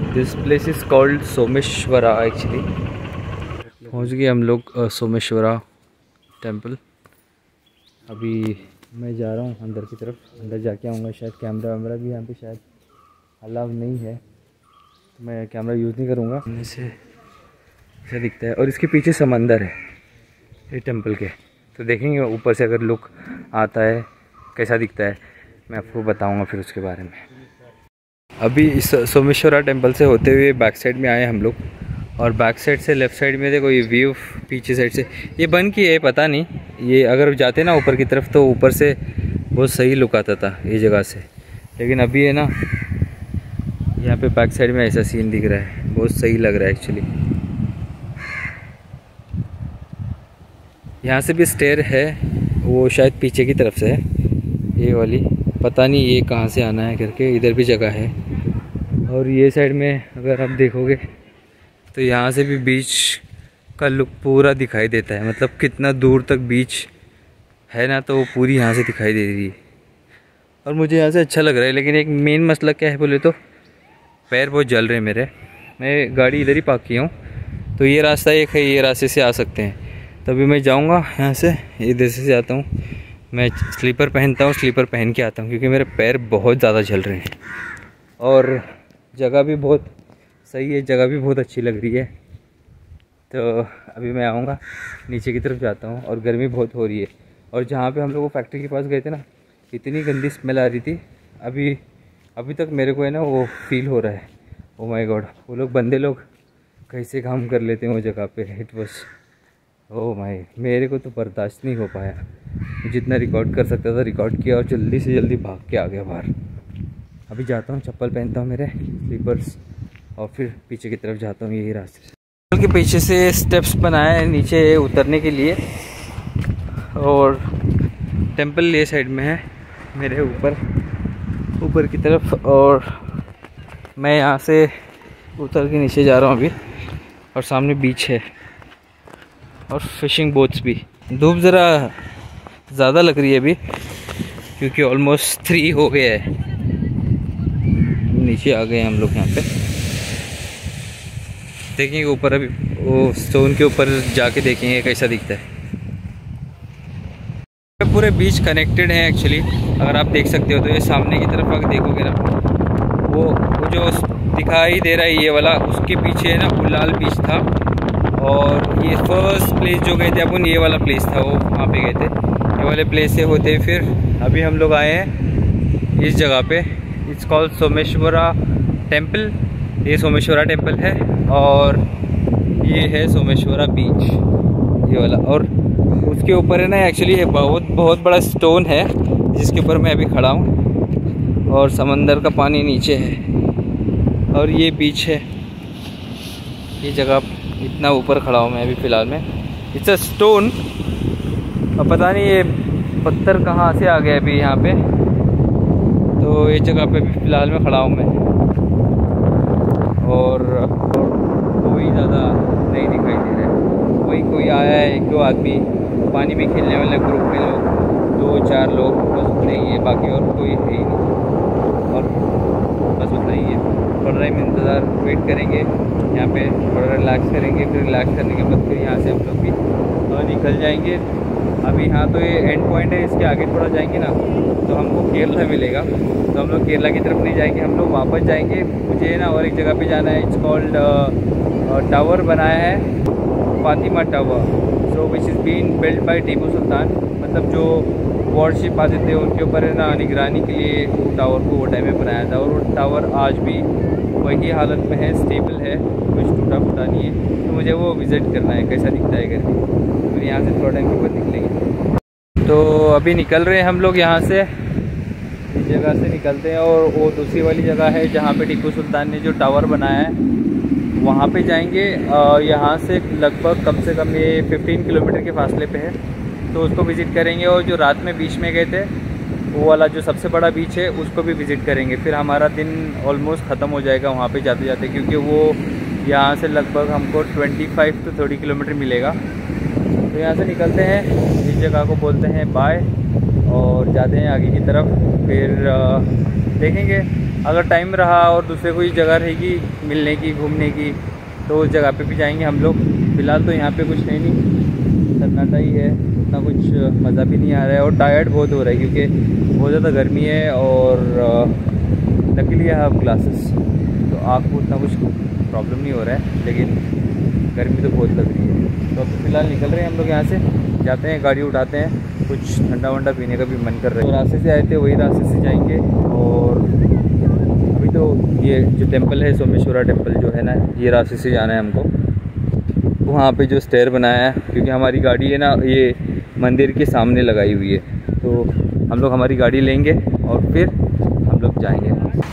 This place is called Someshwara actually. पहुँच गए हम लोग सोमेश्वरा टेम्पल। अभी मैं जा रहा हूँ अंदर की तरफ, अंदर जाके आऊँगा। शायद कैमरा वैमरा भी यहाँ पे शायद अलाउ नहीं है, तो मैं कैमरा यूज़ नहीं करूँगा। सामने से ऐसा दिखता है और इसके पीछे समंदर है ये टेम्पल के, तो देखेंगे ऊपर से अगर लुक आता है कैसा दिखता है, मैं आपको बताऊँगा फिर उसके बारे में। अभी इस सोमेश्वरा टेम्पल से होते हुए बैक साइड में आए हम लोग, और बैक साइड से लेफ़्ट साइड में देखो ये व्यू, पीछे साइड से ये बंद की है पता नहीं, ये अगर जाते ना ऊपर की तरफ तो ऊपर से बहुत सही लुक आता था ये जगह से, लेकिन अभी है ना यहाँ पे बैक साइड में ऐसा सीन दिख रहा है, बहुत सही लग रहा है एक्चुअली। यहाँ से भी स्टेयर है, वो शायद पीछे की तरफ से है ये वाली, पता नहीं ये कहाँ से आना है करके। इधर भी जगह है, और ये साइड में अगर आप देखोगे तो यहाँ से भी बीच का लुक पूरा दिखाई देता है, मतलब कितना दूर तक बीच है ना, तो वो पूरी यहाँ से दिखाई दे रही है। और मुझे यहाँ से अच्छा लग रहा है, लेकिन एक मेन मसला क्या है बोले तो पैर बहुत जल रहे हैं मेरे। मैं गाड़ी इधर ही पार्क किया हूँ, तो ये रास्ता एक है, ये रास्ते से आ सकते हैं, तभी मैं जाऊँगा यहाँ से, इधर से आता हूँ। मैं स्लीपर पहनता हूँ, स्लीपर पहन के आता हूँ, क्योंकि मेरे पैर बहुत ज़्यादा जल रहे हैं। और जगह भी बहुत सही है, जगह भी बहुत अच्छी लग रही है। तो अभी मैं आऊँगा, नीचे की तरफ जाता हूँ, और गर्मी बहुत हो रही है। और जहाँ पे हम लोग फैक्ट्री के पास गए थे ना, इतनी गंदी स्मेल आ रही थी, अभी तक मेरे को है ना वो फील हो रहा है। ओ माय गॉड, वो लोग बंदे लोग कैसे काम कर लेते हैं वो जगह पे। इट वॉज ओ माय, मेरे को तो बर्दाश्त नहीं हो पाया। जितना रिकॉर्ड कर सकता था रिकॉर्ड किया, और जल्दी से जल्दी भाग के आ गया बाहर। अभी जाता हूँ, चप्पल पहनता हूँ मेरे स्लीपर्स, और फिर पीछे की तरफ जाता हूँ यही रास्ते से। टेम्पल के पीछे से स्टेप्स बनाए हैं नीचे उतरने के लिए, और टेम्पल ये साइड में है मेरे ऊपर की तरफ, और मैं यहाँ से उतर के नीचे जा रहा हूँ अभी। और सामने बीच है और फिशिंग बोट्स भी। धूप ज़रा ज़्यादा लग रही है अभी, क्योंकि ऑलमोस्ट 3 हो गया है। नीचे आ गए हम लोग यहाँ पे, देखेंगे ऊपर, अभी वो स्टोन के ऊपर जाके देखेंगे कैसा दिखता है। पूरे बीच कनेक्टेड हैं एक्चुअली, अगर आप देख सकते हो तो। ये सामने की तरफ अगर देखोगे ना, वो जो दिखाई दे रहा है ये वाला, उसके पीछे ना उलाल बीच था। और ये फर्स्ट प्लेस जो गए थे अपन, ये वाला प्लेस था, वो वहाँ पे गए थे। ये वाले प्लेस से होते फिर अभी हम लोग आए हैं इस जगह पे। It's called Someshwara temple. ये सोमेश्वरा टेम्पल है, और ये है सोमेश्वरा बीच ये वाला। और उसके ऊपर है ना एक्चुअली है बहुत बड़ा स्टोन है, जिसके ऊपर मैं अभी खड़ा हूँ, और समंदर का पानी नीचे है, और ये बीच है। ये जगह इतना ऊपर खड़ा हूँ मैं अभी फ़िलहाल में। इट्स अ स्टोन, और पता नहीं ये पत्थर कहाँ से आ गया अभी यहाँ पे। तो ये जगह पे भी फ़िलहाल में खड़ा हूँ मैं, और कोई ज़्यादा नहीं दिखाई दे रहा है। वही कोई आया है 1-2 आदमी, पानी में खेलने वाले ग्रुप में लोग, 2-4 लोग बस नहीं है, बाकी और कोई है ही नहीं। और बस उतना ही है, थोड़ा टाइम इंतज़ार वेट करेंगे यहाँ पे, थोड़ा रिलैक्स करेंगे, फिर रिलैक्स करने के बाद फिर यहाँ से हम लोग भी निकल जाएंगे। अभी यहाँ तो ये एंड पॉइंट है, इसके आगे थोड़ा जाएंगे ना तो हमको केरला मिलेगा, तो हम लोग केरला की तरफ नहीं जाएंगे, हम लोग वापस जाएंगे। मुझे ना और एक जगह पे जाना है, इट्स कॉल्ड टावर बनाया है, Fatima tower, so which is been build by Tipu Sultan. मतलब जो वॉरशिप आते थे उनके ऊपर है ना निगरानी के लिए टावर को वो टाइम में बनाया था, और वो टावर आज भी वही हालत में है, स्टेबल है, कुछ टूटा फूटा नहीं है। तो मुझे वो विज़िट करना है, कैसा दिखता है करके। फिर यहाँ से थोड़ा टाइम के बाद निकलेंगे। तो अभी निकल रहे हैं हम लोग यहाँ से, इस जगह से निकलते हैं, और वो दूसरी वाली जगह है जहाँ पे टीपू सुल्तान ने जो टावर बनाया है वहाँ पे जाएंगे। यहाँ से लगभग कम से कम ये 15 किलोमीटर के फासले पे है, तो उसको विज़िट करेंगे। और जो रात में बीच में गए थे वो वाला जो सबसे बड़ा बीच है उसको भी विज़िट करेंगे। फिर हमारा दिन ऑलमोस्ट ख़त्म हो जाएगा वहाँ पे जाते जाते, क्योंकि वो यहाँ से लगभग हमको 25 to 30 किलोमीटर मिलेगा। तो यहाँ से निकलते हैं, इस जगह को बोलते हैं बाय, और जाते हैं आगे की तरफ। फिर देखेंगे अगर टाइम रहा और दूसरे कोई जगह रहेगी मिलने की, घूमने की, तो उस जगह पे भी जाएंगे हम लोग। फ़िलहाल तो यहाँ पे कुछ है नहीं, सन्नाटा ही है, उतना कुछ मज़ा भी नहीं आ रहा है और टायर्ड बहुत हो रहा है क्योंकि बहुत ज़्यादा गर्मी है और लकीली है हाफ ग्लासेस, तो आँख को उतना कुछ प्रॉब्लम नहीं हो रहा है, लेकिन गर्मी तो बहुत लग रही है। तो अब फ़िलहाल निकल रहे हैं हम लोग यहाँ से, जाते हैं, गाड़ी उठाते हैं, कुछ ठंडा वंडा पीने का भी मन कर रहा है। तो रास्ते से आए थे वही रास्ते से जाएंगे। और अभी तो ये जो टेंपल है, सोमेश्वरा टेंपल जो है ना, ये रास्ते से जाना है हमको। वहाँ पे जो स्टेयर बनाया है, क्योंकि हमारी गाड़ी है ना ये मंदिर के सामने लगाई हुई है, तो हम लोग हमारी गाड़ी लेंगे और फिर हम लोग जाएंगे।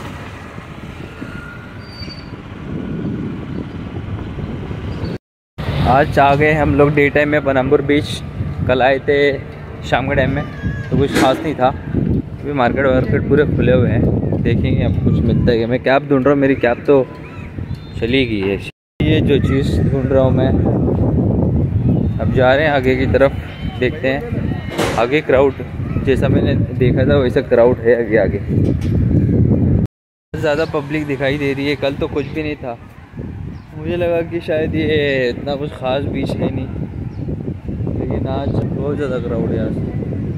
आज आ गए हम लोग डे टाइम में पनामपुर बीच। कल आए थे शाम के टाइम में, तो कुछ खास नहीं था। अभी मार्केट वार्केट पूरे खुले हुए हैं, देखेंगे अब कुछ मिलता है। मैं कैब ढूंढ रहा हूँ, मेरी कैब तो चली गई है। ये जो चीज़ ढूंढ रहा हूँ मैं। अब जा रहे हैं आगे की तरफ, देखते हैं। आगे क्राउड जैसा मैंने देखा था वैसा क्राउड है आगे आगे। ज़्यादा पब्लिक दिखाई दे रही है, कल तो कुछ भी नहीं था। मुझे लगा कि शायद ये इतना कुछ ख़ास बीच है नहीं, लेकिन आज बहुत ज़्यादा क्राउड है आज।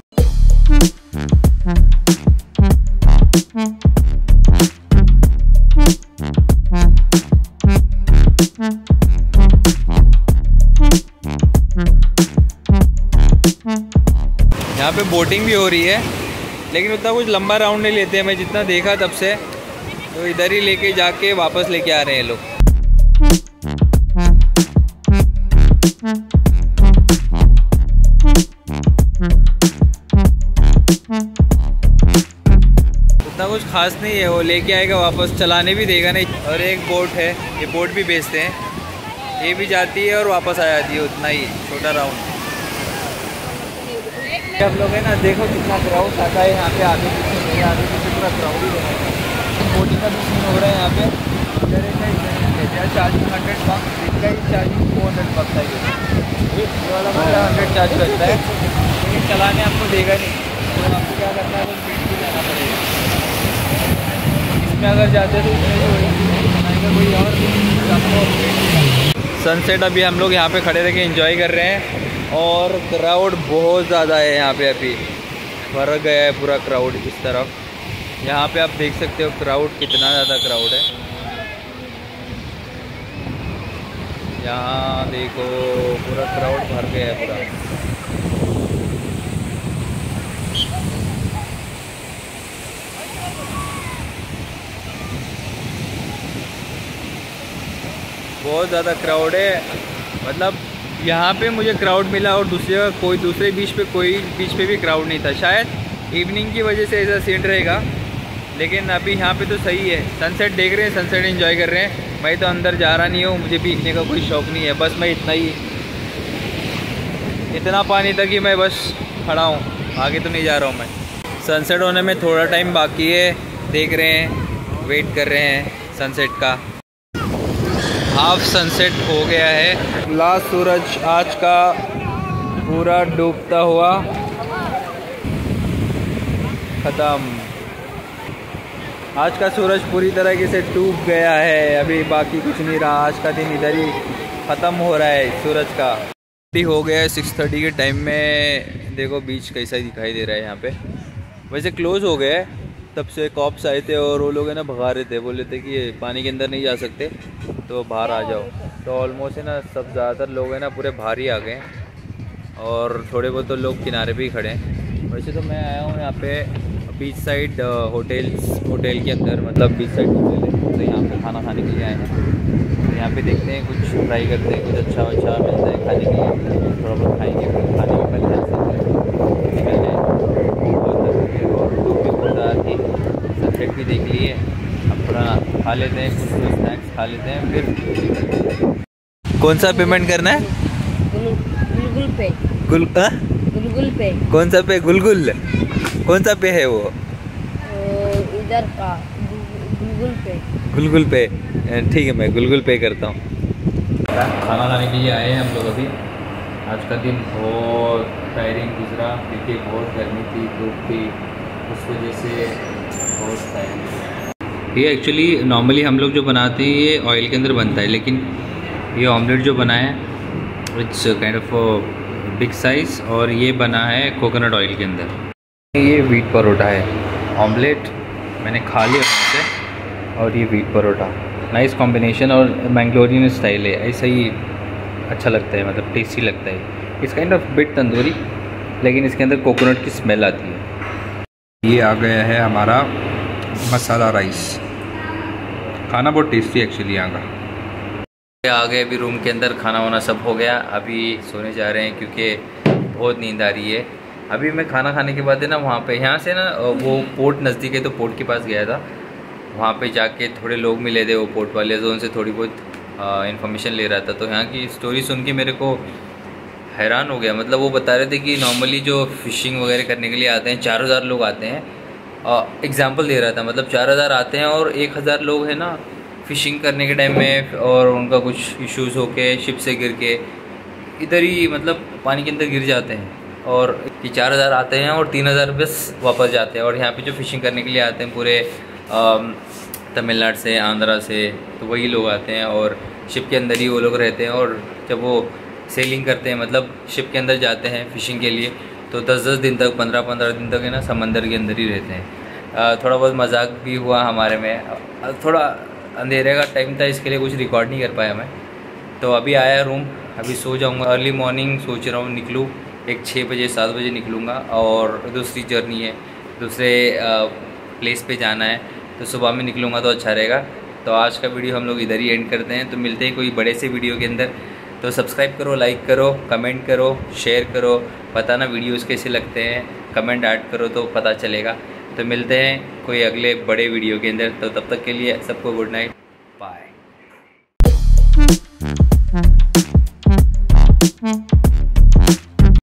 यहाँ पे बोटिंग भी हो रही है, लेकिन उतना कुछ लंबा राउंड नहीं लेते हैं। मैं जितना देखा तब से, तो इधर ही लेके जाके वापस लेके आ रहे हैं लोग। उतना कुछ खास नहीं है, वो लेके आएगा वापस, चलाने भी देगा नहीं। और एक बोट है, ये बोट भी बेचते हैं, ये भी जाती है और वापस आ जाती है, उतना ही छोटा राउंड। हम लोग है ना, देखो कितना क्राउड आता है यहाँ पे, आगे पीछे नहीं, आगे पीछे पूरा क्राउड ही है। बोटिंग का भी सीन हो रहा है यहाँ पे। चार्जिंग 100 बक्स, इसका ही चार्जिंग 400 बक्स है। ये वाला बंदा 100 चार्ज करता है, लेकिन चलाने आपको देगा नहीं। तो आपको क्या करना है, बस बीच भी जाना पड़ेगा। इसमें अगर जाते तो इसमें बनाएगा कोई और। सनसेट अभी हम लोग यहाँ पे खड़े रह के एंजॉय कर रहे हैं, और क्राउड बहुत ज़्यादा है यहाँ पे। अभी भर गया है पूरा क्राउड इस तरफ। यहाँ पे आप देख सकते हो क्राउड, कितना ज़्यादा क्राउड है। यहाँ देखो पूरा क्राउड भर गया है पूरा। बहुत ज़्यादा क्राउड है, मतलब यहाँ पे मुझे क्राउड मिला और दूसरे बीच पे भी क्राउड नहीं था। शायद इवनिंग की वजह से ऐसा सीन रहेगा, लेकिन अभी यहाँ पे तो सही है। सनसेट देख रहे हैं, सनसेट एंजॉय कर रहे हैं। मैं तो अंदर जा रहा नहीं हूँ, मुझे भीगने का कोई शौक़ नहीं है। बस मैं इतना पानी तक ही मैं बस खड़ा हूँ, आगे तो नहीं जा रहा हूँ मैं। सनसेट होने में थोड़ा टाइम बाकी है, देख रहे हैं, वेट कर रहे हैं सनसेट का। हाफ सनसेट हो गया है, लास्ट सूरज आज का पूरा डूबता हुआ ख़त्म। आज का सूरज पूरी तरीके से डूब गया है, अभी बाकी कुछ नहीं रहा। आज का दिन इधर ही ख़त्म हो रहा है सूरज का। हो गया है 6:30 के टाइम में। देखो बीच कैसा दिखाई दे रहा है यहाँ पे। वैसे क्लोज़ हो गया है, तब से कॉप्स आए थे और वो लोग है ना भगा रहे थे, बोल रहे थे कि ये पानी के अंदर नहीं जा सकते, तो बाहर आ जाओ। तो ऑलमोस्ट है ना सब ज़्यादातर लोग है ना पूरे बाहर ही आ गए, और थोड़े बहुत तो लोग किनारे पे ही खड़े हैं। वैसे तो मैं आया हूँ यहाँ पे बीच साइड होटल के अंदर, मतलब बीच साइड होटल है, तो यहाँ पे खाना खाने के लिए आए हैं। तो यहाँ पे देखते हैं, कुछ ट्राई करते हैं, कुछ अच्छा मिलता है खाने के लिए, थोड़ा बहुत खाएँगे। खाने में पहले निकल जाए, और धूप भी बहुत ज़्यादा थी। सनसेट भी देख लिए, अब थोड़ा खा लेते हैं, कुछ स्नैक्स खा लेते हैं, फिर कौन सा पेमेंट करना है? गुलगुल पे। गुलगुल पे। कौन सा पे? गुलगुल कौन सा पे है वो? इधर का गुलगुल पे। ठीक है, मैं गुलगुल पे करता हूँ। खाना खाने के लिए आए हैं हम लोग अभी। आज का दिन बहुत टायरिंग गुजरा, क्योंकि बहुत गर्मी थी, धूप थी, उस वजह से बहुत टायरिंग। होती है। एक्चुअली नॉर्मली हम लोग जो बनाते हैं ये ऑयल के अंदर बनता है, लेकिन ये ऑमलेट जो बना है it's kind of big size, और ये बना है कोकोनट ऑयल के अंदर। ये व्हीट परोठा है, ऑमलेट मैंने खा लिया वहाँ से, और ये व्हीट परोठा नाइस कॉम्बिनेशन, और मैंगलोरियन स्टाइल है, ऐसा ही अच्छा लगता है, मतलब टेस्टी लगता है। इस काइंड ऑफ बिट तंदूरी, लेकिन इसके अंदर कोकोनट की स्मेल आती है। ये आ गया है हमारा मसाला राइस, खाना बहुत टेस्टी एक्चुअली यहाँ का। आ गए अभी रूम के अंदर, खाना वाना सब हो गया, अभी सोने जा रहे हैं क्योंकि बहुत नींद आ रही है। अभी मैं खाना खाने के बाद है ना वहाँ पे, यहाँ से ना वो पोर्ट नज़दीक है तो पोर्ट के पास गया था, वहाँ पे जाके थोड़े लोग मिले थे वो पोर्ट वाले, तो उनसे थोड़ी बहुत इन्फॉर्मेशन ले रहा था। तो यहाँ की स्टोरी सुन के मेरे को हैरान हो गया। मतलब वो बता रहे थे कि नॉर्मली जो फ़िशिंग वगैरह करने के लिए आते हैं 4000 लोग आते हैं, एग्जांपल दे रहा था, मतलब 4000 आते हैं और 1000 लोग हैं ना फ़िशिंग करने के टाइम में, और उनका कुछ इश्यूज़ होके शिप से गिर के इधर ही मतलब पानी के अंदर गिर जाते हैं, और कि 4000 आते हैं और 3000 बस वापस जाते हैं। और यहाँ पे जो फ़िशिंग करने के लिए आते हैं पूरे तमिलनाडु से, आंध्रा से, तो वही लोग आते हैं और शिप के अंदर ही वो लोग रहते हैं। और जब वो सेलिंग करते हैं, मतलब शिप के अंदर जाते हैं फ़िशिंग के लिए, तो 10-10 दिन तक, 15-15 दिन तक है ना समंदर के अंदर ही रहते हैं। थोड़ा बहुत मजाक भी हुआ हमारे में, थोड़ा अंधेरे का टाइम था इसके लिए कुछ रिकॉर्ड नहीं कर पाया मैं। तो अभी आया रूम, अभी सो जाऊंगा। अर्ली मॉर्निंग सोच रहा हूँ निकलूँ, एक 6 बजे 7 बजे निकलूँगा, और दूसरी जर्नी है, दूसरे प्लेस पे जाना है, तो सुबह में निकलूँगा तो अच्छा रहेगा। तो आज का वीडियो हम लोग इधर ही एंड करते हैं, तो मिलते हैं कोई बड़े से वीडियो के अंदर। तो सब्सक्राइब करो, लाइक करो, कमेंट करो, शेयर करो, बताना वीडियोस कैसे लगते हैं, कमेंट ऐड करो तो पता चलेगा। तो मिलते हैं कोई अगले बड़े वीडियो के अंदर, तो तब तक के लिए सबको गुड नाइट, बाय।